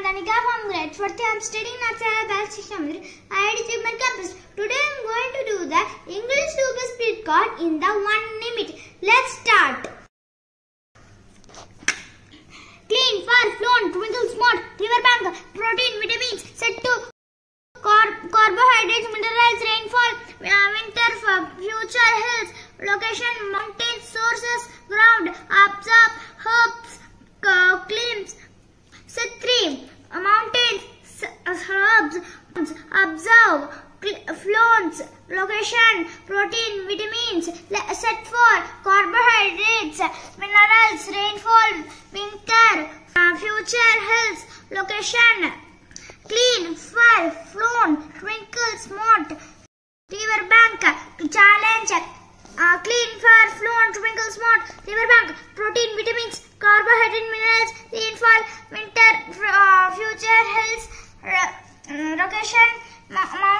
Kanika from grade 4th. I am studying at Sarah Balsisha IIT Chipman campus. Today I am going to do the English Super Speed card in the 1 minute. Let's start. Clean, far, flown, twinkle, smart, river bank, protein, vitamins, set to carbohydrates, minerals, rainfall, winter, future, hills, location, mountains, sources, ground, absorb, herbs, claims. Set 3. Mountains, herbs, observe, flows, location, protein, vitamins. Set 4. Carbohydrates, minerals, rainfall, winter, future, hills, location. Clean, far, flown, twinkle, smart, river bank, challenge. Clean, far, flown, twinkle, smart, river bank, protein, vitamins, carbohydrate, minerals, rainfall, winter, future, hills, location,